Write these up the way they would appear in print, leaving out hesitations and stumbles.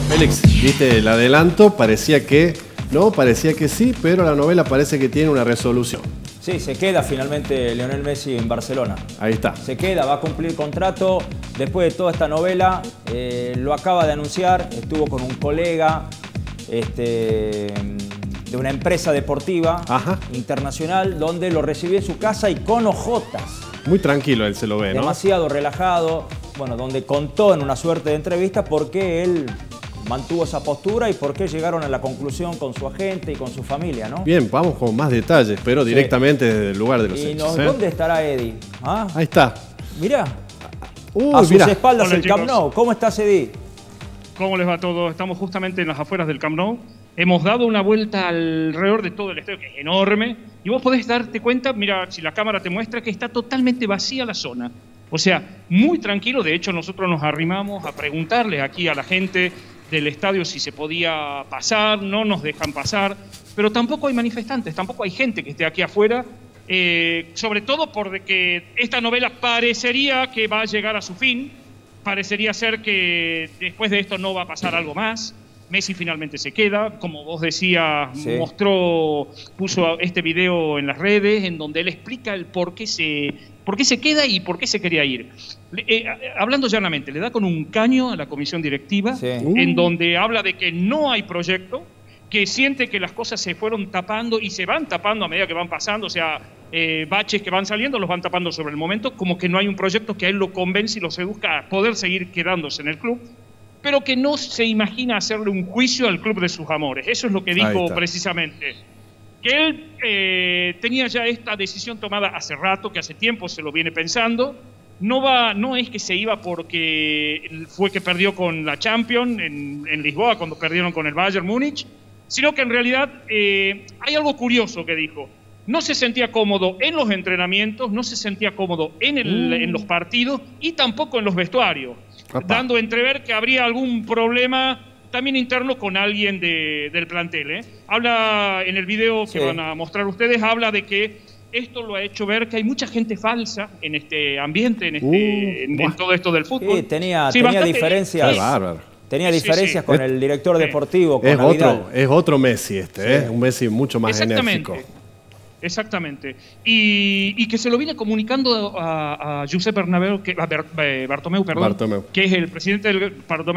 Félix, viste el adelanto, parecía que no, parecía que sí, pero la novela parece que tiene una resolución. Sí, se queda finalmente Lionel Messi en Barcelona. Ahí está. Se queda, va a cumplir contrato. Después de toda esta novela, lo acaba de anunciar, estuvo con un colega de una empresa deportiva internacional, donde lo recibió en su casa y con ojotas. Muy tranquilo él se lo ve, ¿no? Demasiado relajado, bueno, donde contó en una suerte de entrevista por qué él mantuvo esa postura y por qué llegaron a la conclusión con su agente y con su familia, ¿no? Bien, vamos con más detalles, pero directamente desde el lugar de los hechos. ¿Dónde estará Eddie? ¿Ah? Ahí está. Mirá. A sus espaldas el Camp Nou. ¿Cómo estás, Eddie? ¿Cómo les va todo? Estamos justamente en las afueras del Camp Nou. Hemos dado una vuelta alrededor de todo el estadio, que es enorme, y vos podés darte cuenta, mira, si la cámara te muestra, que está totalmente vacía la zona. O sea, muy tranquilo. De hecho, nosotros nos arrimamos a preguntarles aquí a la gente del estadio si se podía pasar, no nos dejan pasar, pero tampoco hay manifestantes, tampoco hay gente que esté aquí afuera, sobre todo porque esta novela parecería que va a llegar a su fin, parecería ser que después de esto no va a pasar algo más. Messi finalmente se queda, como vos decías, puso este video en las redes en donde él explica el por qué se queda y por qué se quería ir. Hablando llanamente, le da con un caño a la comisión directiva, en donde habla de que no hay proyecto, que siente que las cosas se fueron tapando y se van tapando a medida que van pasando, o sea, baches que van saliendo los van tapando sobre el momento, como que no hay un proyecto que a él lo convence y lo seduzca a poder seguir quedándose en el club, pero que no se imagina hacerle un juicio al club de sus amores. Eso es lo que dijo precisamente. Que él tenía ya esta decisión tomada hace rato, que hace tiempo se lo viene pensando. No es que se iba porque fue que perdió con la Champions en Lisboa, cuando perdieron con el Bayern Múnich, sino que en realidad hay algo curioso que dijo. No se sentía cómodo en los entrenamientos, no se sentía cómodo en los partidos y tampoco en los vestuarios, dando a entrever que habría algún problema también interno con alguien del plantel. Habla en el video que van a mostrar ustedes, habla de que esto lo ha hecho ver que hay mucha gente falsa en este ambiente, en todo esto del fútbol. Sí, tenía diferencias. Tenía diferencias con el director deportivo, con es otro Messi un Messi mucho más enérgico. Exactamente. Y que se lo viene comunicando a Josep Bartomeu, que es el presidente del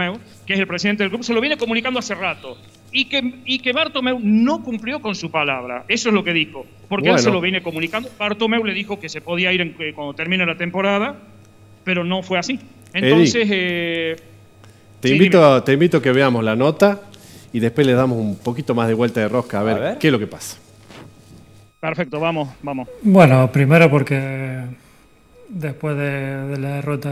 club, se lo viene comunicando hace rato. Y que Bartomeu no cumplió con su palabra. Eso es lo que dijo. Porque él se lo viene comunicando. Bartomeu le dijo que se podía ir cuando termine la temporada, pero no fue así. Entonces... Te invito a que veamos la nota y después le damos un poquito más de vuelta de rosca a ver qué es lo que pasa. Perfecto, vamos. Bueno, primero porque después de la derrota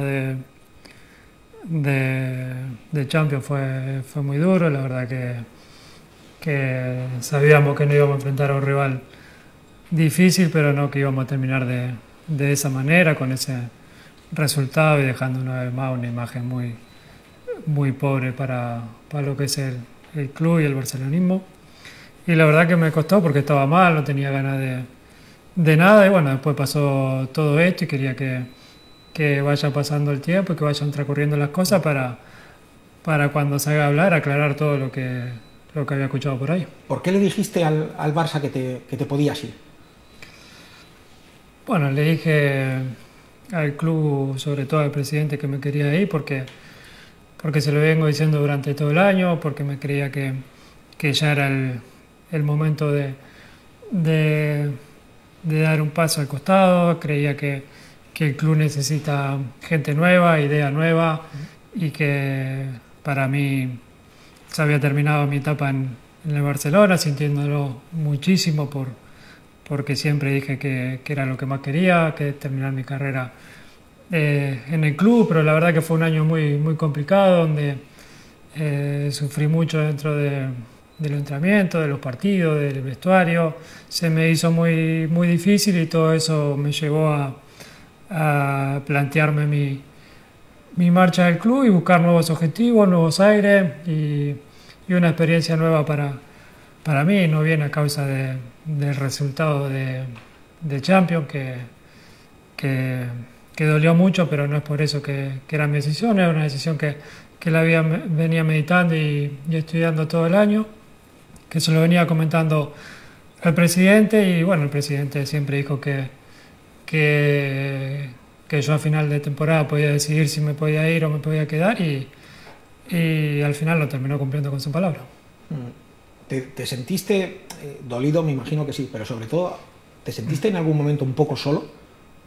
de Champions fue muy duro. La verdad que sabíamos que no íbamos a enfrentar a un rival difícil, pero no que íbamos a terminar de esa manera, con ese resultado y dejando una vez más una imagen muy pobre para lo que es el club y el barcelonismo. Y la verdad que me costó porque estaba mal, no tenía ganas de nada. Y bueno, después pasó todo esto y quería que vaya pasando el tiempo y que vayan transcurriendo las cosas para cuando salga a hablar, aclarar todo lo que había escuchado por ahí. ¿Por qué le dijiste al Barça que te podías ir? Bueno, le dije al club, sobre todo al presidente, que me quería ir porque se lo vengo diciendo durante todo el año, porque me creía que ya era el momento de dar un paso al costado. Creía que el club necesita gente nueva, idea nueva, y que para mí se había terminado mi etapa en el Barcelona, sintiéndolo muchísimo porque siempre dije que era lo que más quería, que terminar mi carrera en el club. Pero la verdad que fue un año muy, muy complicado, donde sufrí mucho dentro del entrenamiento, de los partidos, del vestuario. Se me hizo muy, muy difícil y todo eso me llevó a plantearme mi marcha del club y buscar nuevos objetivos, nuevos aires y una experiencia nueva para mí. No viene a causa del resultado de Champions, que dolió mucho, pero no es por eso que era mi decisión. Era una decisión que que la venía meditando y estudiando todo el año, que se lo venía comentando al presidente y bueno, el presidente siempre dijo que yo a final de temporada podía decidir si me podía ir o me podía quedar y al final lo terminó cumpliendo con su palabra. ¿Te sentiste dolido? Me imagino que sí, pero sobre todo, ¿te sentiste en algún momento un poco solo?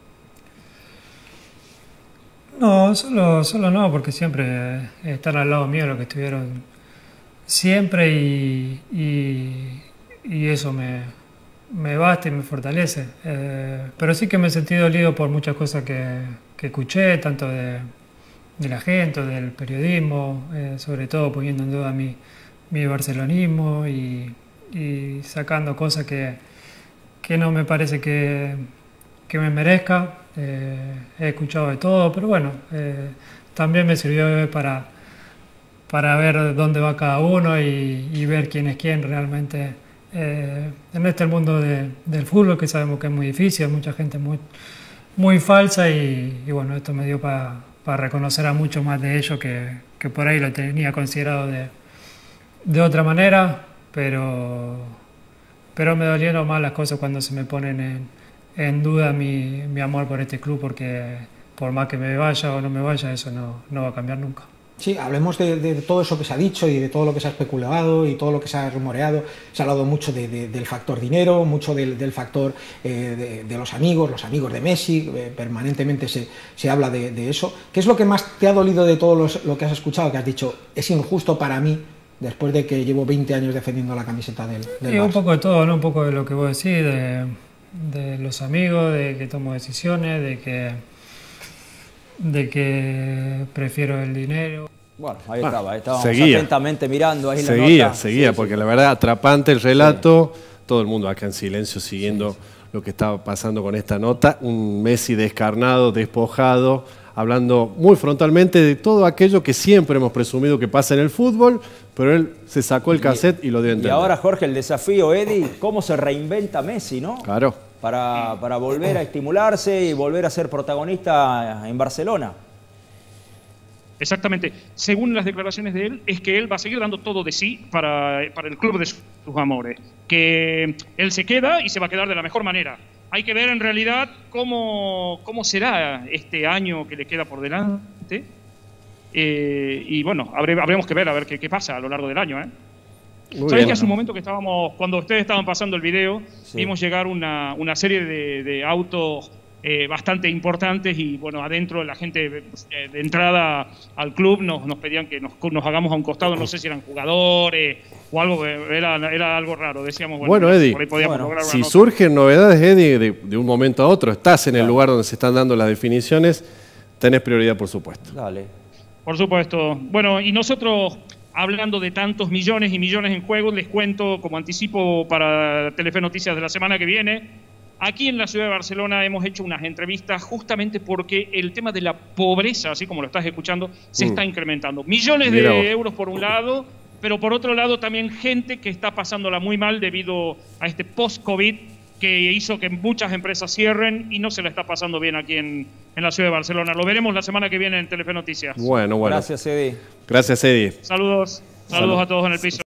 No, solo no, porque siempre están al lado mío los que estuvieron siempre y eso me basta y me fortalece. Pero sí que me he sentido dolido por muchas cosas que escuché, tanto de la gente, del periodismo, sobre todo poniendo en duda mi barcelonismo y sacando cosas que no me parece que me merezca. He escuchado de todo, pero bueno, también me sirvió para ver dónde va cada uno y ver quién es quién realmente en este mundo del fútbol, que sabemos que es muy difícil, hay mucha gente muy falsa y bueno, esto me dio para reconocer a muchos más de ellos que por ahí lo tenía considerado de otra manera, pero me dolieron más las cosas cuando se me ponen en duda mi amor por este club, porque por más que me vaya o no me vaya, eso no va a cambiar nunca. Sí, hablemos de todo eso que se ha dicho y de todo lo que se ha especulado y todo lo que se ha rumoreado. Se ha hablado mucho del factor dinero, mucho del factor de los amigos de Messi, permanentemente se habla de eso. ¿Qué es lo que más te ha dolido de todo lo que has escuchado, que has dicho, es injusto para mí, después de que llevo 20 años defendiendo la camiseta del Barça? Un poco de todo, ¿no? Un poco de lo que vos decís, de los amigos, de que tomo decisiones, de que prefiero el dinero. Bueno, ahí estábamos atentamente mirando ahí la nota. Seguía, porque la verdad, atrapante el relato, todo el mundo acá en silencio siguiendo lo que estaba pasando con esta nota, un Messi descarnado, despojado, hablando muy frontalmente de todo aquello que siempre hemos presumido que pasa en el fútbol, pero él se sacó el cassette y lo dio a entender. Y ahora, Jorge, el desafío, Eddie, cómo se reinventa Messi, ¿no? Claro. Para volver a estimularse y volver a ser protagonista en Barcelona. Exactamente. Según las declaraciones de él, es que él va a seguir dando todo de sí para el club de sus amores. Que él se queda y se va a quedar de la mejor manera. Hay que ver en realidad cómo será este año que le queda por delante. Y bueno, habremos que ver a ver qué pasa a lo largo del año. ¿Sabes que hace un momento que estábamos, cuando ustedes estaban pasando el video, vimos llegar una serie de autos bastante importantes y bueno, adentro la gente de entrada al club nos pedían que nos hagamos a un costado, no sé si eran jugadores o algo, era algo raro, decíamos, bueno Eddie, por ahí podíamos lograr una nota. Surgen novedades, Eddie, de un momento a otro, estás en el lugar donde se están dando las definiciones, tenés prioridad por supuesto. Dale. Por supuesto. Bueno, y nosotros, hablando de tantos millones y millones en juego, les cuento como anticipo para Telefe Noticias de la semana que viene. Aquí en la ciudad de Barcelona hemos hecho unas entrevistas justamente porque el tema de la pobreza, así como lo estás escuchando, se está incrementando. Millones de euros por un lado, pero por otro lado también gente que está pasándola muy mal debido a este post-COVID que hizo que muchas empresas cierren y no se la está pasando bien aquí en la ciudad de Barcelona. Lo veremos la semana que viene en Telefe Noticias. Bueno. Gracias, Eddie. Gracias, Eddie. Saludos a todos en el piso.